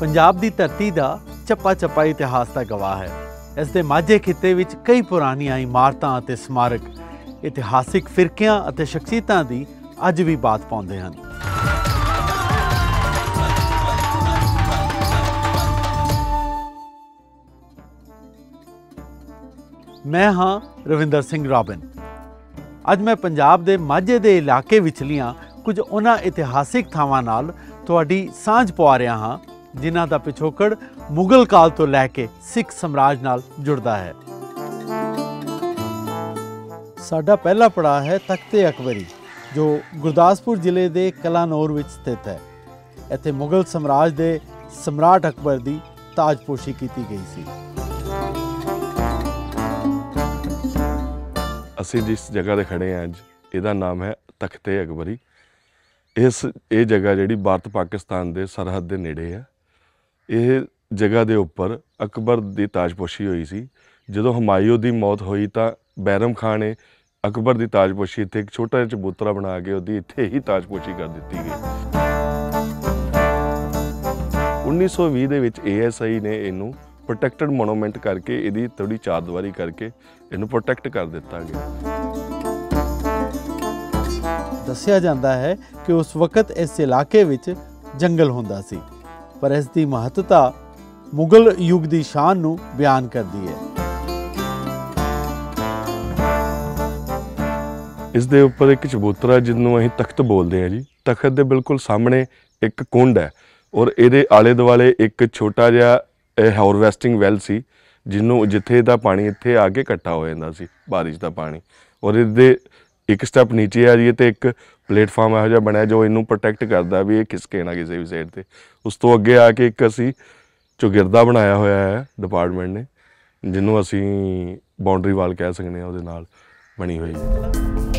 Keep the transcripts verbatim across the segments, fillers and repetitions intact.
पंजाब की धरती का चप्पा चप्पा इतिहास का गवाह है। इस दे माझे खिते विच कई पुरानियां इमारतां अते स्मारक इतिहासिक फिरकियां अते शख्सियतां दी अज भी बात पाउंदे हन। मैं हाँ रविंदर सिंह रॉबिन। अज मैं पंजाब दे माझे दे इलाके विचलियां कुछ उन्हां इतिहासिक थावां नाल तुहाडी सांझ पवा रहा हाँ जिन्हां दा पिछोकड़ मुगल काल तो लैके सिख समराज नाल जुड़दा है। साडा पहला पड़ाव है तख्ते अकबरी जो गुरदासपुर जिले दे कलानौर विच स्थित है। इत्थे मुगल समराज दे सम्राट अकबर दी ताजपोशी कीती गई सी। असी जिस जगह ते खड़े हैं अज इहदा नाम है तख्ते अकबरी। इस ये जगह जिहड़ी भारत पाकिस्तान दे सरहद दे नेड़े है। यह जगह के उपर अकबर की ताजपोशी हुई सी। जदों हुमायूं की मौत हुई तो बैरम खान ने अकबर की ताजपोशी इत्थे एक छोटा जिहा चबूतरा बना के उहदी इत्थे ही ताजपोशी कर दी गई। उन्नीस सौ भी दे विच ए एस आई ने इनू प्रोटैक्टेड मोनूमेंट करके इहदी थोड़ी चारदीवारी करके इनू प्रोटैक्ट कर दिता गया। दस्सिया जाता है कि उस वक्त इस इलाके विच जंगल हुंदा सी, पर इसकी महत्ता मुगल युग की शान नू बयान करती है। इस दे उपर एक चबूतरा जिन्हों असीं तख्त बोलते हैं जी। तख्त के बिल्कुल सामने एक कुंड है और ये आले दुआले एक छोटा जिहा हारवैस्टिंग वैल सी जिन्हों जिथे दा पानी इत्थे आके इकट्ठा हो जाता सी बारिश का पानी। और इहदे एक स्टैप नीचे आ जाइए तो एक प्लेटफॉर्म इहो जिहा बनया जो इनू प्रोटैक्ट करता भी ये खिसके ना किसी भी साइड से। उस तो अगे आके एक असी चौगिरदा बनाया होया है डिपार्टमेंट ने जिन्हों असी बाउंड्री वाल कह सकते हैं उहदे नाल बनी हुई है।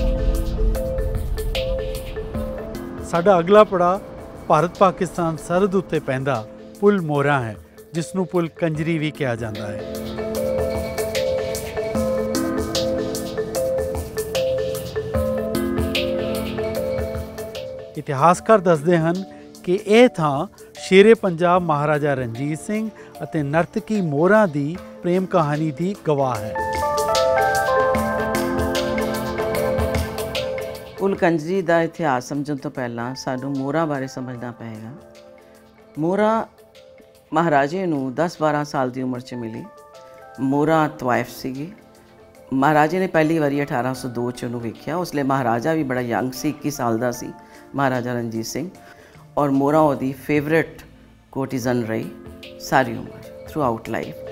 साडा अगला पड़ाव भारत पाकिस्तान सरहद उत्ते पैंदा पुल मोरा है जिसनों पुल कंजरी भी कहा जाता है। इतिहासकार दसदे हन कि यह थां शेरे पंजाब महाराजा रणजीत सिंह अते नर्तकी मोरा दी प्रेम कहानी दी गवाह है। पुल कंजरी का इतिहास समझण तो पहला सानू मोरा बारे समझना पएगा। मोरा महाराजे नू दस बारह साल की उम्र च मिली। मोरा तवाइफ सीगी। महाराजे ने पहली बारी अठारह सौ दो च उन्होंने वेख्या। उसले महाराजा भी बड़ा यंग सी, इक्की साल का सी महाराजा रणजीत सिंह। और मोरा उहदी फेवरेट कोर्टिजन रही सारी उम्र throughout life.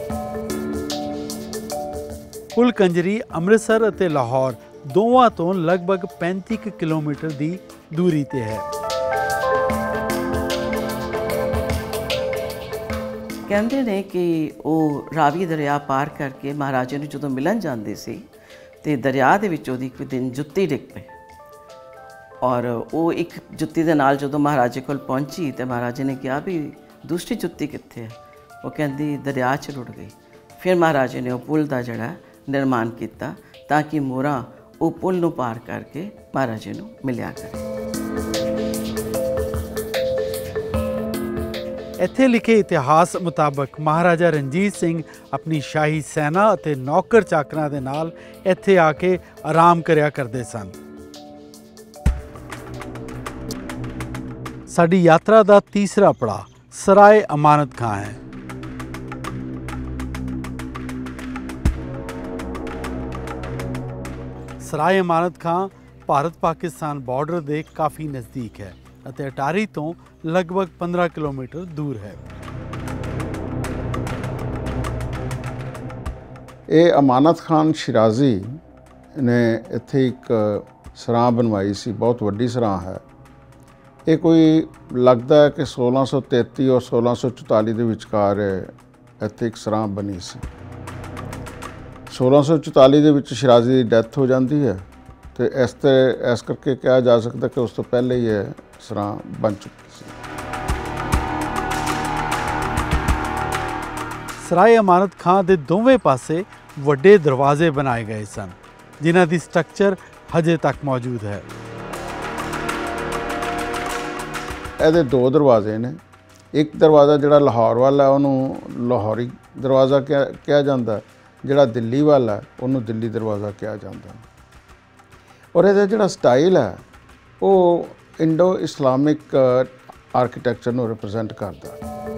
Pul Kanjri Amritsar अते लाहौर दोवां तो लगभग पैंती किलोमीटर की दूरी ते है। कहते ने कि वो रावी दरिया पार करके महाराजे नूं जदों मिलन जाते सी ते दरिया दे विच ओहदी कोई दिन जुत्ती डिग पई और वो एक जुत्ती दे नाल जदों महाराजे कोल पहुंची तो महाराजे ने कहा भी दूसरी जुत्ती कित्थे है। वो कहती दरिया च रुड़ गई। फिर महाराजे ने वो पुल का जिहड़ा निर्माण किया ताकि मोरा वो पुल नूं पार करके महाराजे नूं मिलिया करे। इत्थे लिखे इतिहास मुताबक महाराजा रणजीत सिंह अपनी शाही सेना अते नौकर चाकरां दे नाल इत्थे आके आराम करया करदे सन। साडी यात्रा का तीसरा पड़ाव सराय अमानत खां है। सराय अमानत खां भारत पाकिस्तान बॉर्डर के काफ़ी नज़दीक है अते अटारी तो लगभग पंद्रह किलोमीटर दूर है। ये अमानत खान शिराजी ने इत्थे एक सराह बनवाई सी, बहुत वड्डी सराह है। ये कोई लगता है कि सोलह सौ तेती और सोलह सौ चौताली के विचकार इत्थे एक सराह बनी सी। सोलह सौ चौताली के विच शिराजी की डैथ हो जाती है तो इस ते इस करके कहा जा सकता कि उस तो पहले ही यह सराह बन चुकी सी। सराय अमानत खां दे दोवें पासे वड्डे दरवाजे बनाए गए सन जिन्हां दी स्ट्रक्चर हजे तक मौजूद है। ਇਹਦੇ दो दरवाजे ने ਇੱਕ ਦਰਵਾਜ਼ਾ ਜਿਹੜਾ ਲਾਹੌਰ ਵਾਲਾ ਉਹਨੂੰ ਲਾਹੌਰੀ ਦਰਵਾਜ਼ਾ ਕਿਹਾ ਕਿਹਾ ਜਾਂਦਾ, ਜਿਹੜਾ ਦਿੱਲੀ ਵਾਲਾ ਹੈ ਉਹਨੂੰ ਦਿੱਲੀ ਦਰਵਾਜ਼ਾ ਕਿਹਾ ਜਾਂਦਾ। ਔਰ ਇਹਦਾ ਜਿਹੜਾ ਸਟਾਈਲ ਹੈ ਉਹ ਇੰਡੋ ਇਸਲਾਮਿਕ ਆਰਕੀਟੈਕਚਰ ਨੂੰ ਰਿਪਰੈਜ਼ੈਂਟ ਕਰਦਾ।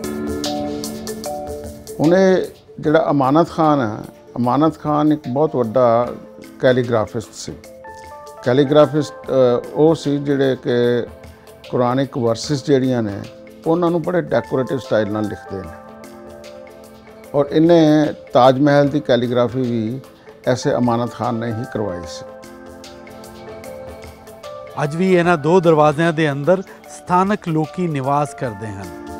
ਹੁਣ ਇਹ ਜਿਹੜਾ ਅਮਾਨਤ ਖਾਨ ਹੈ, ਅਮਾਨਤ ਖਾਨ ਇੱਕ ਬਹੁਤ ਵੱਡਾ ਕੈਲੀਗ੍ਰਾਫਿਸਟ ਸੀ। ਕੈਲੀਗ੍ਰਾਫਿਸਟ ਉਹ ਸੀ ਜਿਹੜੇ ਕਿ ਕੁਰਾਨਿਕ ਵਰਸਿਸ ਜਿਹੜੀਆਂ ਨੇ ਉਹਨਾਂ ਨੂੰ ਬੜੇ ਡੈਕੋਰੇਟਿਵ ਸਟਾਈਲ ਨਾਲ ਲਿਖਦੇ ਨੇ। ਔਰ ਇਹਨੇ ਤਾਜ ਮਹਿਲ ਦੀ ਕੈਲੀਗ੍ਰਾਫੀ ਵੀ ਐਸੇ ਅਮਾਨਤ ਖਾਨ ਨੇ ਹੀ ਕਰਵਾਈ ਸੀ। ਅੱਜ ਵੀ ਇਹਨਾਂ ਦੋ ਦਰਵਾਜ਼ਿਆਂ ਦੇ ਅੰਦਰ ਸਥਾਨਕ ਲੋਕੀ ਨਿਵਾਸ ਕਰਦੇ ਹਨ।